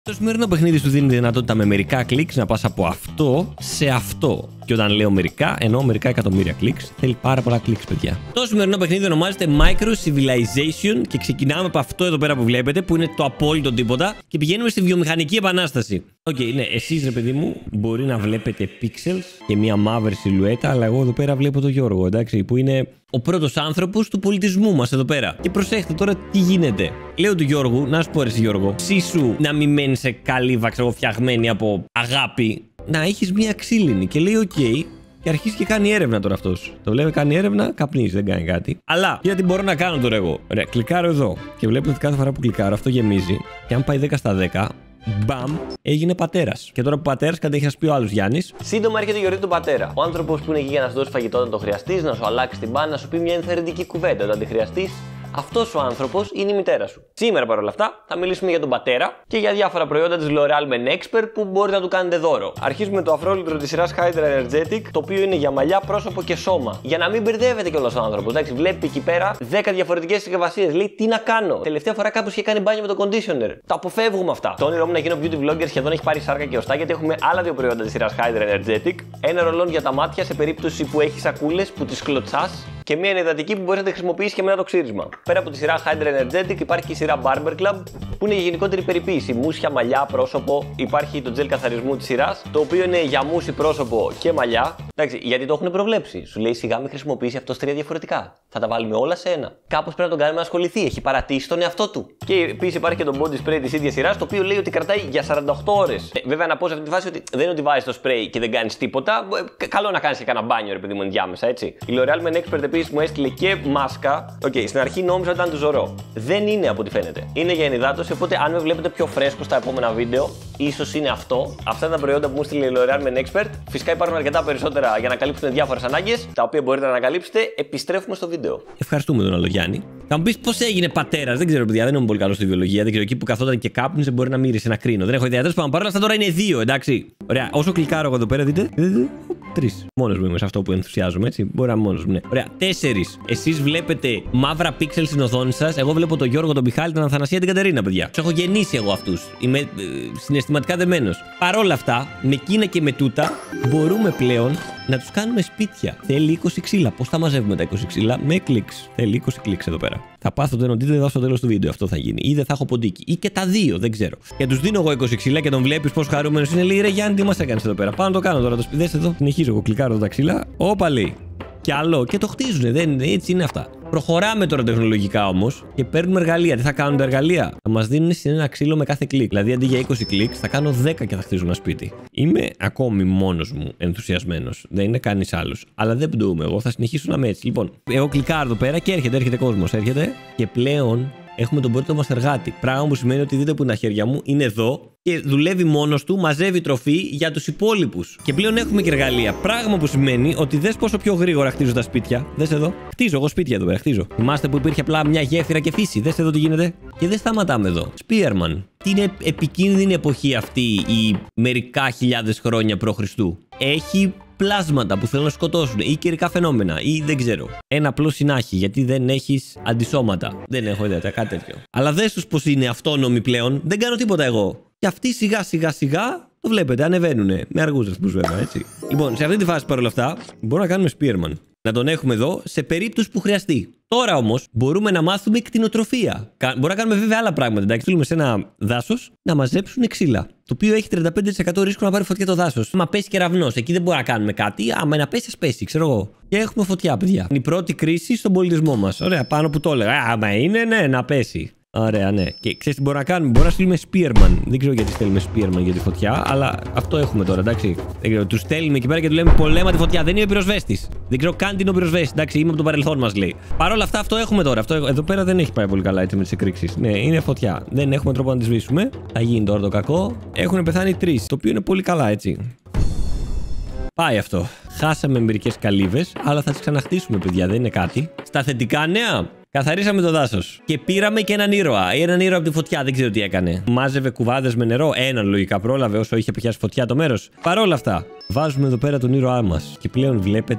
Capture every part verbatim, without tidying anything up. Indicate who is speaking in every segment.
Speaker 1: Το σημερινό παιχνίδι σου δίνει τη δυνατότητα με μερικά κλικς να πας από αυτό σε αυτό. Και όταν λέω μερικά, εννοώ μερικά εκατομμύρια κλικς. Θέλει πάρα πολλά κλικς, παιδιά. Το σημερινό παιχνίδι ονομάζεται Micro Civilization και ξεκινάμε από αυτό εδώ πέρα που βλέπετε, που είναι το απόλυτο τίποτα, και πηγαίνουμε στη βιομηχανική επανάσταση. Οκ, okay, ναι, εσείς ρε παιδί μου, μπορεί να βλέπετε pixels και μια μαύρη σιλουέτα, αλλά εγώ εδώ πέρα βλέπω τον Γιώργο, εντάξει, που είναι ο πρώτος άνθρωπος του πολιτισμού μας εδώ πέρα. Και προσέχτε τώρα τι γίνεται. Λέω του Γιώργου, να σου πω ρε Γιώργο, σύσου να μην μένει σε καλύβα, ξέρω, φτιαγμένη από αγάπη, να έχεις μια ξύλινη. Και λέει οκ, okay, και αρχίζει και κάνει έρευνα τώρα αυτός. Το βλέπει, κάνει έρευνα, καπνίζει, δεν κάνει κάτι. Αλλά γιατί μπορώ να κάνω τώρα εγώ. Ρε, κλικάρω εδώ και βλέπω ότι κάθε φορά που κλικάρω αυτό γεμίζει. Και αν πάει δέκα στα δέκα, μπαμ, έγινε πατέρας. Και τώρα που πατέρας κατέχει να πει ο άλλος Γιάννης.
Speaker 2: Σύντομα έρχεται η γιορτή του πατέρα. Ο άνθρωπος που είναι εκεί για να σου δώσει φαγητό όταν το χρειαστείς, να σου αλλάξει την μπάνα, να σου πει μια ενθαρρυντική κουβέντα όταν τη χρειαστείς. Αυτός ο άνθρωπος είναι η μητέρα σου. Σήμερα παρόλα αυτά θα μιλήσουμε για τον πατέρα και για διάφορα προϊόντα της L'Oréal Men Expert που μπορείτε να του κάνετε δώρο. Αρχίζουμε με το αφρόλυτρο της σειράς Hydra Energetic, το οποίο είναι για μαλλιά, πρόσωπο και σώμα. Για να μην μπερδεύεται κιόλας ο άνθρωπος. Εντάξει, βλέπει εκεί πέρα δέκα διαφορετικές συσκευασίες. Λέει τι να κάνω. Τελευταία φορά κάπως είχε κάνει μπάνιο με το conditioner. Το αποφεύγουμε αυτά. Το όνειρό μου να γίνω beauty vlogger σχεδόν έχει πάρει σάρκα και οστά, γιατί έχουμε άλλα δύο προϊόντα της σειράς Hydra Energetic. Ένα ρολόν για τα μάτια σε περίπτωση που έχει σακούλες που τις κλωτσάς. Και μια ενυδατική που μπορεί να τη χρησιμοποιήσει και μετά το ξύρισμα. Πέρα από τη σειρά Hydra Energetic υπάρχει και η σειρά Barber Club που είναι για γενικότερη περιποίηση. Μουσια, μαλλιά, πρόσωπο. Υπάρχει το gel καθαρισμού της σειράς, το οποίο είναι για μουσι, πρόσωπο και μαλλιά. Εντάξει, γιατί το έχουν προβλέψει. Σου λέει σιγά μην χρησιμοποιήσει αυτό τρία διαφορετικά. Θα τα βάλουμε όλα σε ένα. Κάπως πρέπει να τον κάνουμε να ασχοληθεί. Έχει παρατήσει τον εαυτό του. Και επίσης υπάρχει και το body spray της ίδιας σειράς, το οποίο λέει ότι κρατάει για σαράντα οκτώ ώρες. Ε, βέβαια να πω σε αυτή τη φάση ότι δεν είναι ότι βάζεις το spray και δεν κάνεις τίποτα. Ε, καλό να κάνεις και κανένα μπάνιο, ρε παιδί μου, ενδιάμεσα, έτσι. Η L'Oréal Men Expert επίσης μου έστειλε και μάσκα. Οκ, okay, στην αρχή νόμιζα ότι ήταν του ζωρό. Δεν είναι από ό,τι φαίνεται. Είναι για ενυδάτωση, οπότε αν με βλέπετε πιο φρέσκο στα επόμενα βίντεο, ίσως είναι αυτό. Αυτά είναι τα προϊόντα που μου έστειλε η L'Oréal Men Expert. Φυσικά υπάρχουν αρκετά περισσότερα για να καλύψουν διάφορες ανάγκες, τα οποία μπορείτε να ανακαλύψετε. Επιστρέφουμε στο βίντεο.
Speaker 1: Ευχαριστούμε τον άλλο Γιάννη. Θα μου πεις πώς έγινε πατέρας. Δεν ξέρω, παιδιά, δεν είμαι πολύ καλό στη βιολογία. Δεν ξέρω, εκεί που καθόταν και κάπνιζε μπορεί να μύρισε ένα κρίνο. Δεν έχω ιδέα. Τέλος πάντων, παρόλα αυτά τώρα είναι δύο, εντάξει. Ωραία, όσο κλικάρω εγώ εδώ πέρα, δείτε. Τρεις. Μόνος μου είμαι σε αυτό που ενθουσιάζομαι, έτσι. Μπορεί να είμαι μόνος μου, ναι. Ωραία, τέσσερις. Εσείς βλέπετε μαύρα πίξελ στην οθόνη σας. Εγώ βλέπω τον Γιώργο, τον Πιχάλη, τον Αθανασία, την Κατερίνα, παιδιά. Τους έχω γεννήσει εγώ αυτούς. Είμαι ε, συναισθηματικά δεμένος. Παρόλα αυτά, με εκείνα και με τούτα, μπορούμε πλέον να τους κάνουμε σπίτια. Θέλει είκοσι ξύλα. Πώς θα μαζεύουμε τα είκοσι ξύλα? Με κλικς. Θέλει είκοσι κλικς εδώ πέρα. Θα πάθω το ενωτήτε εδώ στο τέλος του βίντεο. Αυτό θα γίνει. Ή δεν θα έχω ποντίκι. Ή και τα δύο, δεν ξέρω. Και τους δίνω εγώ είκοσι ξύλα και τον βλέπεις πώς χαρούμενος είναι. Λέει ρε Γιάννη, τι μας έκανες εδώ πέρα? Πάω να το κάνω τώρα. Το σπιδές εδώ. Συνεχίζω εγώ, κλικάρω τα ξύλα. Όπα λέει. Κι άλλο. Και το χτίζουνε. Δεν, έτσι είναι αυτά. Προχωράμε τώρα τεχνολογικά όμως και παίρνουμε εργαλεία. Τι θα κάνουν τα εργαλεία? Θα μας δίνουν ένα ξύλο με κάθε κλικ. Δηλαδή αντί για είκοσι κλικ θα κάνω δέκα και θα χτίζω ένα σπίτι. Είμαι ακόμη μόνος μου ενθουσιασμένος. Δεν είναι κανείς άλλος. Αλλά δεν πντούμε. Εγώ θα συνεχίσω να είμαι έτσι. Λοιπόν, εγώ κλικάρω εδώ πέρα και έρχεται, έρχεται κόσμος. Έρχεται και πλέον έχουμε τον πρώτο μας εργάτη. Πράγμα που σημαίνει ότι δείτε που είναι τα χέρια μου, είναι εδώ και δουλεύει μόνος του, μαζεύει τροφή για τους υπόλοιπους. Και πλέον έχουμε και εργαλεία. Πράγμα που σημαίνει ότι δες πόσο πιο γρήγορα χτίζω τα σπίτια. Δες εδώ. Χτίζω εγώ σπίτια εδώ πέρα, χτίζω. Θυμάστε που υπήρχε απλά μια γέφυρα και φύση. Δες εδώ τι γίνεται. Και δεν σταματάμε εδώ. Spearman. Τι είναι επικίνδυνη εποχή αυτή η μερικά χιλιάδες χρόνια προ Χριστού. Έχει πλάσματα που θέλουν να σκοτώσουν ή καιρικά φαινόμενα ή δεν ξέρω. Ένα απλό συνάχη γιατί δεν έχεις αντισώματα. Δεν έχω ιδέα, κάτι τέτοιο. Αλλά δες τους πως είναι αυτόνομοι πλέον. Δεν κάνω τίποτα εγώ. Και αυτοί σιγά σιγά σιγά το βλέπετε, ανεβαίνουνε. Με αργούς ρυθμούς βέβαια, έτσι. Λοιπόν, σε αυτή τη φάση παρόλα αυτά μπορούμε να κάνουμε Spearman. Να τον έχουμε εδώ σε περίπτωση που χρειαστεί. Τώρα όμως μπορούμε να μάθουμε κτηνοτροφία. Μπορούμε να κάνουμε βέβαια άλλα πράγματα. Εντάξει, θέλουμε σε ένα δάσος να μαζέψουν ξύλα. Το οποίο έχει τριάντα πέντε τοις εκατό ρίσκο να πάρει φωτιά το δάσος. Άμα πέσει κεραυνός, εκεί δεν μπορούμε να κάνουμε κάτι. Άμα να πέσει, ας πέσει, ξέρω εγώ. Και έχουμε φωτιά, παιδιά. Είναι η πρώτη κρίση στον πολιτισμό μας. Ωραία, πάνω που το έλεγα. Άμα είναι, ναι, να πέσει. Ωραία, ναι. Και ξέρεις τι μπορούμε να κάνουμε? Μπορούμε να στείλουμε Spearman. Δεν ξέρω γιατί στέλνουμε Spearman για τη φωτιά, αλλά αυτό έχουμε τώρα, εντάξει. Δεν ξέρω, του στέλνουμε εκεί πέρα και του λέμε πολέμα τη φωτιά. Δεν είμαι πυροσβέστης. Δεν ξέρω καν τι είναι ο πυροσβέστης. Εντάξει, είμαι από το παρελθόν μας λέει. Παρ' όλα αυτά, αυτό έχουμε τώρα. Αυτό, εδώ πέρα δεν έχει πάει πολύ καλά έτσι με τις εκρήξεις. Ναι, είναι φωτιά. Δεν έχουμε τρόπο να τη σβήσουμε. Θα γίνει τώρα το κακό. Έχουν πεθάνει τρεις. Το οποίο είναι πολύ καλά, έτσι. Πάει αυτό. Χάσαμε μερικές καλύβες, αλλά θα τις ξαναχτίσουμε, παιδιά. Δεν είναι κάτι. Στα θετικά νέα. Καθαρίσαμε το δάσος. Και πήραμε και έναν ήρωα. Έναν ήρωα από τη φωτιά, δεν ξέρω τι έκανε. Μάζευε κουβάδες με νερό. Έναν λογικά πρόλαβε όσο είχε πιάσει φωτιά το μέρος. Παρ' όλα αυτά, βάζουμε εδώ πέρα τον ήρωά μας. Και πλέον βλέπετε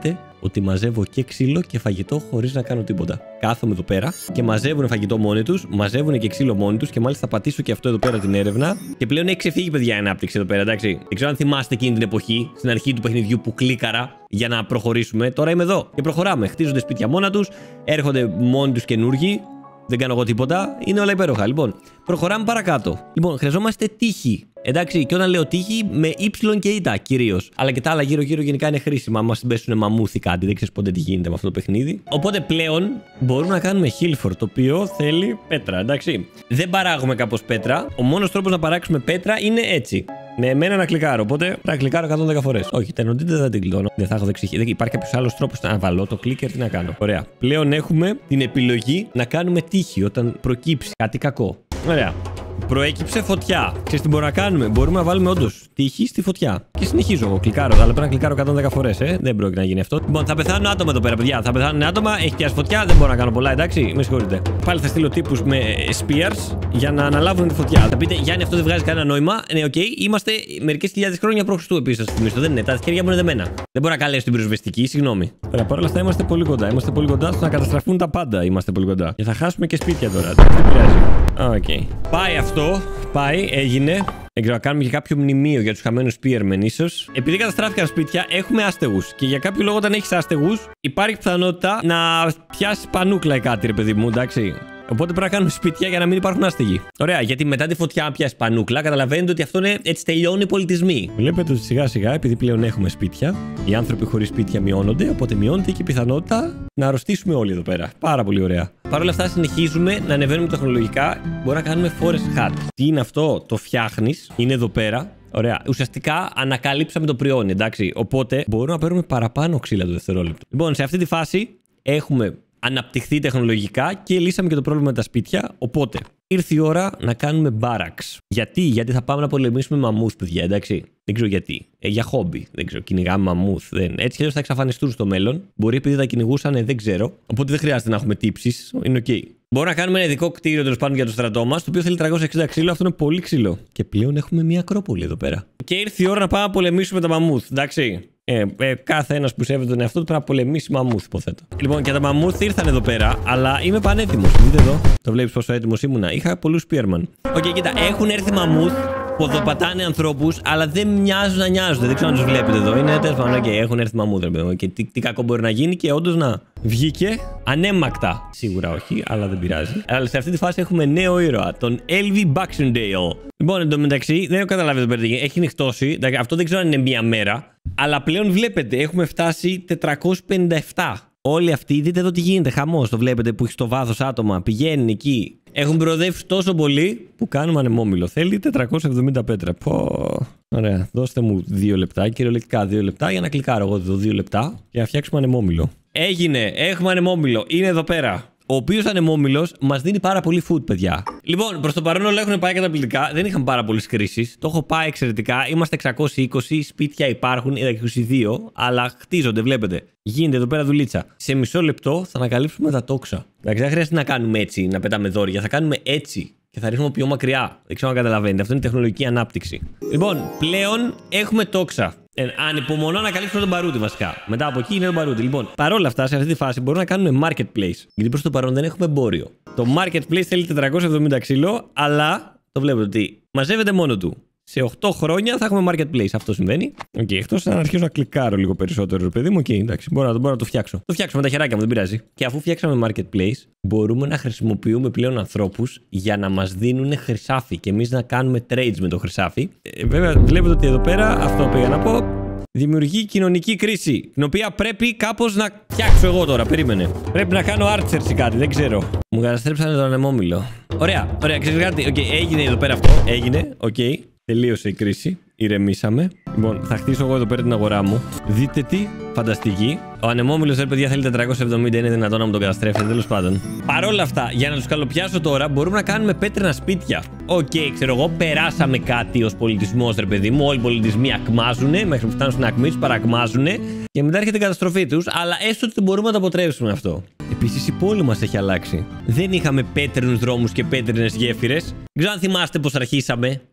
Speaker 1: ότι μαζεύω και ξύλο και φαγητό χωρίς να κάνω τίποτα. Κάθομαι εδώ πέρα και μαζεύουν φαγητό μόνοι τους, μαζεύουν και ξύλο μόνοι τους και μάλιστα θα πατήσω και αυτό εδώ πέρα την έρευνα. Και πλέον έχει ξεφύγει, παιδιά, η ανάπτυξη εδώ πέρα, εντάξει. Δεν ξέρω αν θυμάστε εκείνη την εποχή, στην αρχή του παιχνιδιού που κλίκαρα για να προχωρήσουμε. Τώρα είμαι εδώ και προχωράμε. Χτίζονται σπίτια μόνα τους, έρχονται μόνοι τους καινούργοι. Δεν κάνω εγώ τίποτα. Είναι όλα υπέροχα. Λοιπόν, προχωράμε παρακάτω. Λοιπόν, χρειαζόμαστε τύχη. Εντάξει, και όταν λέω τύχη, με Y και Ι κυρίως. Αλλά και τα άλλα γύρω-γύρω γενικά είναι χρήσιμα. Αν μας πέσουν μαμούθι κάτι, δεν ξέρεις πότε τι γίνεται με αυτό το παιχνίδι. Οπότε πλέον μπορούμε να κάνουμε Χίλφορ, το οποίο θέλει πέτρα, εντάξει. Δεν παράγουμε κάπως πέτρα. Ο μόνος τρόπος να παράξουμε πέτρα είναι έτσι. Με εμένα να κλικάρω. Οπότε θα κλικάρω εκατόν δέκα φορές. Όχι, τενοντείτε δεν την κλειδώνω. Δεν θα έχω δεξιχή. Δεν υπάρχει κάποιο άλλο τρόπο να βάλω το κλίκερ, τι να κάνω. Ωραία. Πλέον έχουμε την επιλογή να κάνουμε τύχη όταν προκύψει κάτι κακό. Ωραία. Προέκυψε φωτιά. Ξέρεις τι μπορούμε να κάνουμε? Μπορούμε να βάλουμε όντως τύχη στη φωτιά. Και συνεχίζω εγώ. Κλικάρω. Αλλά πρέπει να κλικάρω εκατόν δέκα φορές, ε. Δεν πρόκειται να γίνει αυτό. Λοιπόν, θα πεθάνουν άτομα εδώ πέρα, παιδιά. Θα πεθάνουν άτομα. Έχει πιάσει φωτιά. Δεν μπορώ να κάνω πολλά, εντάξει. Με συγχωρείτε. Πάλι θα στείλω τύπους με spears για να αναλάβουν τη φωτιά. Θα πείτε, Γιάννη, αυτό δεν βγάζει κανένα νόημα. Ναι, οκ. Okay. Είμαστε μερικές χιλιάδες χρόνια π.Χ. επίσης. Θα θυμίσω. Δεν είναι. Τα χέρια μου είναι δεμένα. Δεν μπορώ να καλέσω την πυροσβεστική, συγγνώμη. Ωραία, παρ' όλα αυτά είμαστε πολύ κοντά. Είμαστε πολύ κοντά στο να καταστραφούν τα πάντα. Είμαστε πολύ κοντά. Και θα χάσουμε και σπίτια τώρα. Δεν πειράζει. Okay. Πάει αυτό. Πάει, έγινε. Δεν ξέρω, να κάνουμε και κάποιο μνημείο για τους χαμένους spearmen, ίσως. Επειδή καταστράφηκαν σπίτια, έχουμε άστεγους. Και για κάποιο λόγο, όταν έχεις άστεγους, υπάρχει πιθανότητα να πιάσει πανούκλα ή κάτι, ρε παιδί μου, εντάξει. Οπότε πρέπει να κάνουμε σπίτια για να μην υπάρχουν άστεγοι. Ωραία, γιατί μετά τη φωτιά, αν πιάσει πανούκλα, καταλαβαίνετε ότι αυτό είναι έτσι τελειώνουν οι πολιτισμοί. Βλέπετε ότι σιγά σιγά, επειδή πλέον έχουμε σπίτια, οι άνθρωποι χωρίς σπίτια μειώνονται, οπότε μειώνεται και η πιθανότητα να αρρωστήσουμε όλοι εδώ πέρα. Πάρα πολύ ωραία. Παρ' όλα αυτά, συνεχίζουμε να ανεβαίνουμε τεχνολογικά. Μπορούμε να κάνουμε forest hut. Τι είναι αυτό? Το φτιάχνεις, είναι εδώ πέρα. Ωραία. Ουσιαστικά ανακαλύψαμε το πριόνι, εντάξει. Οπότε μπορούμε να παίρνουμε παραπάνω ξύλα το δευτερόλεπτο. Λοιπόν, σε αυτή τη φάση έχουμε αναπτυχθεί τεχνολογικά και λύσαμε και το πρόβλημα με τα σπίτια. Οπότε ήρθε η ώρα να κάνουμε barracks. Γιατί? Γιατί θα πάμε να πολεμήσουμε μαμούθ, παιδιά, εντάξει. Δεν ξέρω γιατί. Ε, για χόμπι. Δεν ξέρω. Κυνηγάμε μαμούθ. Δεν. Έτσι κι αλλιώς θα εξαφανιστούν στο μέλλον. Μπορεί επειδή τα κυνηγούσαν, δεν ξέρω. Οπότε δεν χρειάζεται να έχουμε τύψεις. Είναι ok. Μπορούμε να κάνουμε ένα ειδικό κτίριο τέλος πάντων για το στρατό μας, το οποίο θέλει τριακόσια εξήντα ξύλο. Αυτό είναι πολύ ξύλο. Και πλέον έχουμε μια ακρόπολη εδώ πέρα. Και ήρθε η ώρα να πάμε να πολεμήσουμε τα μαμούθ, εντάξει. Ε, ε, κάθε ένας που σέβεται τον εαυτό του πρέπει να πολεμήσει μαμούθ, υποθέτω. Λοιπόν, και τα μαμούθ ήρθαν εδώ πέρα, αλλά είμαι πανέτοιμος. Δείτε εδώ. Το βλέπεις πόσο έτοιμος ήμουνα. Είχα πολλούς spearman. Οκ, okay, κοίτα, έχουν έρθει μαμούθ. Ποδοπατάνε ανθρώπους, αλλά δεν μοιάζουν να νοιάζονται. Δεν ξέρω αν τους βλέπετε εδώ. Είναι τέλος πάντων, okay, έχουν έρθει μαμούδρε. Και τι, τι κακό μπορεί να γίνει και όντως να βγήκε ανέμακτα. Σίγουρα όχι, αλλά δεν πειράζει. Αλλά σε αυτή τη φάση έχουμε νέο ήρωα, τον Elvie Baxendale. Λοιπόν, εν τω μεταξύ, δεν έχω καταλάβει εδώ πέρα. Έχει νυχτώσει. Αυτό δεν ξέρω αν είναι μία μέρα. Αλλά πλέον βλέπετε, έχουμε φτάσει τετρακόσια πενήντα επτά. Όλοι αυτοί, δείτε εδώ τι γίνεται. Χαμός, το βλέπετε που έχει στο βάθος άτομα. Πηγαίνουν εκεί. Έχουν προοδεύσει τόσο πολύ που κάνουμε ανεμόμυλο. Θέλει τετρακόσια εβδομήντα πέτρα. Πω. Ωραία. Δώστε μου δύο λεπτά, κυριολεκτικά δύο λεπτά για να κλικάρω εγώ εδώ δύο λεπτά και να φτιάξουμε ανεμόμυλο. Έγινε. Έχουμε ανεμόμυλο. Είναι εδώ πέρα. Ο οποίος ανεμόμυλος μας δίνει πάρα πολύ food, παιδιά. Λοιπόν, προς το παρόν όλα έχουν πάει καταπληκτικά. Δεν είχαν πάρα πολλές κρίσεις. Το έχω πάει εξαιρετικά. Είμαστε εξακόσια είκοσι. Σπίτια υπάρχουν, είκοσι δύο. Αλλά χτίζονται, βλέπετε. Γίνεται εδώ πέρα δουλίτσα. Σε μισό λεπτό θα ανακαλύψουμε τα τόξα. Εντάξει, δεν χρειάζεται να κάνουμε έτσι, να πετάμε δόρια. Θα κάνουμε έτσι. Και θα ρίχνουμε πιο μακριά. Δεν ξέρω αν καταλαβαίνετε. Αυτό είναι τεχνολογική ανάπτυξη. Λοιπόν, πλέον έχουμε τόξα. Ε, ανυπομονώ να καλύψουμε τον μπαρούτι βασικά. Μετά από εκεί είναι το μπαρούτι. Λοιπόν, παρόλα αυτά, σε αυτή τη φάση μπορούμε να κάνουμε marketplace. Γιατί προς το παρόν δεν έχουμε εμπόριο. Το marketplace θέλει τετρακόσια εβδομήντα ξύλο, αλλά το βλέπετε ότι μαζεύεται μόνο του. Σε οκτώ χρόνια θα έχουμε marketplace. Αυτό συμβαίνει. Οκ, okay, εκτός να αρχίσω να κλικάρω λίγο περισσότερο, παιδί μου. Οκ, okay, εντάξει, μπορώ να, μπορώ να το φτιάξω. Το φτιάξω με τα χεράκια μου, δεν πειράζει. Και αφού φτιάξαμε marketplace, μπορούμε να χρησιμοποιούμε πλέον ανθρώπους για να μας δίνουν χρυσάφι και εμείς να κάνουμε trades με το χρυσάφι. Ε, βέβαια, βλέπετε ότι εδώ πέρα αυτό πήγα να πω. Δημιουργεί κοινωνική κρίση, την οποία πρέπει κάπως να φτιάξω εγώ τώρα. Περίμενε. Πρέπει να κάνω archers ή κάτι, δεν ξέρω. Μου καταστρέψανε τον ανεμόμυλο. Ωραία, ωραία, ξέρεις κάτι. Οκ, okay, έγινε εδώ πέρα αυτό. Έγινε, οκ. Okay. Τελείωσε η κρίση. Ηρεμήσαμε. Λοιπόν, θα χτίσω εγώ εδώ πέρα την αγορά μου. Δείτε τι φανταστική. Ο ανεμόμυλος, ρε παιδιά, θέλει τετρακόσια εβδομήντα. Είναι δυνατόν να μου τον καταστρέφετε, τέλος πάντων. Παρ' όλα αυτά, για να τους καλοπιάσω τώρα, μπορούμε να κάνουμε πέτρινα σπίτια. Οκ, okay, ξέρω εγώ, περάσαμε κάτι ως πολιτισμός, ρε παιδί μου. Όλοι οι πολιτισμοί ακμάζουνε, μέχρι που φτάνουν στην ακμή τους, παρακμάζουνε. Και μετά έρχεται η καταστροφή τους, αλλά έστω ότι μπορούμε να το αποτρέψουμε αυτό. Επίσης, η πόλη μας έχει αλλάξει. Δεν είχαμε πέτρινους δρόμους και πέτρινες γέφυρες. Δεν ξέρω αν θυμάστε πώς αρχίσαμε.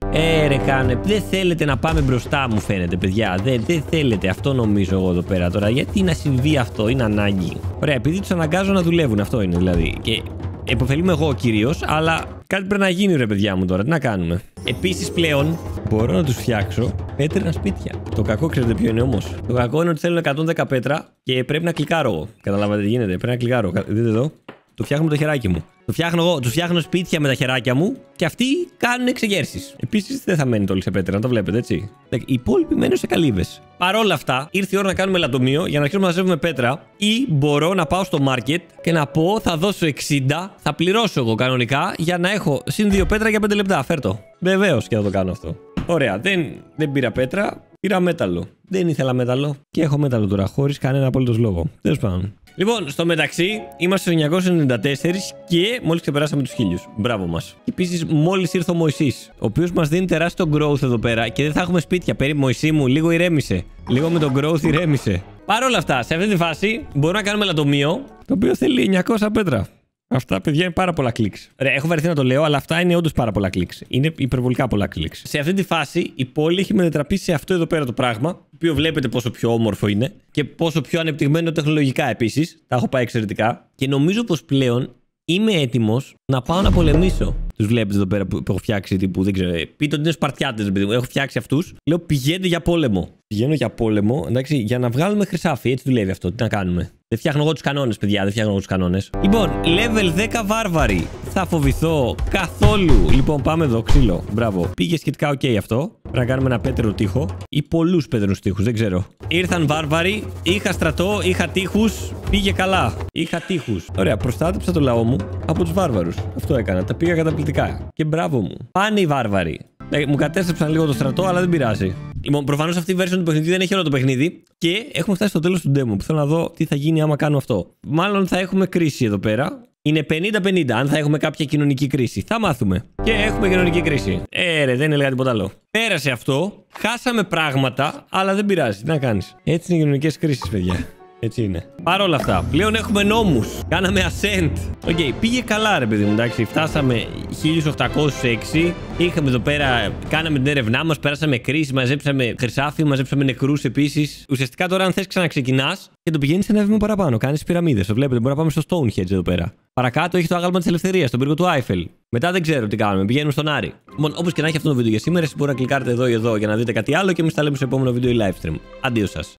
Speaker 1: Ε, ρε, κάνε. Δεν θέλετε να πάμε μπροστά, μου φαίνεται, παιδιά. Δεν, δεν θέλετε. Αυτό νομίζω εγώ εδώ πέρα τώρα. Γιατί να συμβεί αυτό, είναι ανάγκη. Ωραία, επειδή του αναγκάζω να δουλεύουν, αυτό είναι δηλαδή. Και επωφελούμε εγώ κυρίως, αλλά κάτι πρέπει να γίνει, ρε παιδιά μου τώρα. Τι να κάνουμε. Επίσης πλέον μπορώ να τους φτιάξω πέτρινα σπίτια. Το κακό ξέρετε ποιο είναι όμως. Το κακό είναι ότι θέλουν εκατόν δέκα πέτρα και πρέπει να κλικάρω εγώ. Καταλάβατε τι γίνεται. Πρέπει να κλικάρω. Δείτε εδώ. Το φτιάχνω με το χεράκι μου. Το φτιάχνω εγώ. Του φτιάχνω σπίτια με τα χεράκια μου και αυτοί κάνουν εξεγέρσεις. Επίσης δεν θα μένει όλοι σε πέτρα, να το βλέπετε έτσι. Οι υπόλοιποι μένουν σε καλύβες. Παρ' όλα αυτά, ήρθε η ώρα να κάνουμε λατομείο για να αρχίσουμε να μαζεύουμε πέτρα. Ή μπορώ να πάω στο market και να πω θα δώσω εξήντα, θα πληρώσω εγώ κανονικά για να έχω συν δύο πέτρα για πέντε λεπτά. Φέρτο. Βεβαίως και θα το κάνω αυτό. Ωραία, δεν, δεν πήρα πέτρα, πήρα μέταλλο. Δεν ήθελα μέταλλο και έχω μέταλλο τώρα, χωρίς κανένα απολύτως λόγο. Τέλος πάντων. Λοιπόν, στο μεταξύ είμαστε στο εννιακόσια ενενήντα τέσσερα και μόλις ξεπεράσαμε τους χίλιους. Μπράβο μας. Επίσης, μόλις ήρθε ο Μωυσής, ο οποίος μας δίνει τεράστιο growth εδώ πέρα και δεν θα έχουμε σπίτια. Περίπου, Μωυσή μου, λίγο ηρέμησε. Λίγο με τον growth ηρέμησε. Παρ' όλα αυτά, σε αυτή τη φάση μπορούμε να κάνουμε λατομείο, το οποίο θέλει εννιακόσια πέτρα. Αυτά, παιδιά, είναι πάρα πολλά κλικς. Ρε, έχω βαρεθεί να το λέω, αλλά αυτά είναι όντως πάρα πολλά κλικς. Είναι υπερβολικά πολλά κλικς. Σε αυτή τη φάση, η πόλη έχει μετατραπεί σε αυτό εδώ πέρα το πράγμα, το οποίο βλέπετε πόσο πιο όμορφο είναι και πόσο πιο ανεπτυγμένο τεχνολογικά επίσης. Τα έχω πάει εξαιρετικά. Και νομίζω πως πλέον είμαι έτοιμος να πάω να πολεμήσω. Τους βλέπετε εδώ πέρα που έχω φτιάξει τύπου, δεν ξέρω. Πείτε ότι είναι Σπαρτιάτες, παιδί μου. Έχω φτιάξει αυτούς. Λέω πηγαίνετε για πόλεμο. Πηγαίνω για πόλεμο, εντάξει, για να βγάλουμε χρυσάφι. Έτσι δουλεύει αυτό. Τι να κάνουμε. Δεν φτιάχνω εγώ τους κανόνες, παιδιά. Δεν φτιάχνω εγώ τους κανόνες. Λοιπόν, level δέκα βάρβαροι. Θα φοβηθώ καθόλου. Λοιπόν, πάμε εδώ, ξύλο. Μπράβο. Πήγε σχετικά OK αυτό. Πρέπει να κάνουμε ένα πέτρινο τοίχο. Ή πολλούς πέτρινους τοίχους, δεν ξέρω. Ήρθαν βάρβαροι. Είχα στρατό, είχα τείχους. Πήγε καλά. Είχα τείχους. Ωραία, προστάτεψα το λαό μου από τους βάρβαρους. Αυτό έκανα. Τα πήγα καταπληκτικά. Και μπράβο μου. Πάνε οι βάρβαροι. Ε, μου κατέστρεψαν λίγο το στρατό, αλλά δεν πειράζει. Λοιπόν, προφανώς αυτή η version του παιχνιδιού δεν έχει όλο το παιχνίδι. Και έχουμε φτάσει στο τέλος του demo που θέλω να δω τι θα γίνει άμα κάνω αυτό. Μάλλον θα έχουμε κρίση εδώ πέρα. Είναι πενήντα πενήντα αν θα έχουμε κάποια κοινωνική κρίση. Θα μάθουμε. Και έχουμε κοινωνική κρίση. Ε, ρε, δεν έλεγα τίποτα άλλο. Πέρασε αυτό. Χάσαμε πράγματα, αλλά δεν πειράζει. Τι να κάνεις. Έτσι είναι οι κοινωνικές κρίσεις, παιδιά. Έτσι είναι. Παρ' όλα αυτά, πλέον έχουμε νόμους. Κάναμε ascent. Οκ, okay, πήγε καλά, ρε παιδί μου. Εντάξει, φτάσαμε χίλια οκτακόσιους έξι. Είχαμε εδώ πέρα, κάναμε την έρευνά μας, πέρασαμε κρίση, μαζέψαμε χρυσάφι, μαζέψαμε νεκρούς επίσης. Ουσιαστικά τώρα, αν θες, ξαναξεκινάς και το πηγαίνεις ένα βήμα παραπάνω. Κάνεις πυραμίδες. Το βλέπετε, μπορεί να πάμε στο Stonehenge εδώ πέρα. Παρακάτω έχει το άγαλμα της ελευθερίας, τον πύργο του Άιφελ. Μετά δεν ξέρω τι κάνουμε. Πηγαίνουμε στον Άρη. Λοιπόν, όπως και να έχει αυτό το βίντεο για σήμερα, εσείς μπορείτε να κλικάρετε εδώ ή εδώ για να δείτε κάτι άλλο και εμείς τα λέμε στο επόμενο βίντεο ή live stream. Αντίο σας.